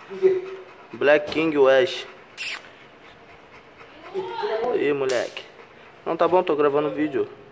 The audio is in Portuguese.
Black King West. Aí, moleque. Não, tá bom, tô gravando vídeo.